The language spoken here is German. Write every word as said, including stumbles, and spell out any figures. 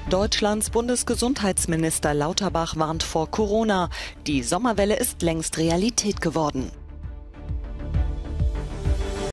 Deutschlands Bundesgesundheitsminister Lauterbach warnt vor Corona. Die Sommerwelle ist längst Realität geworden.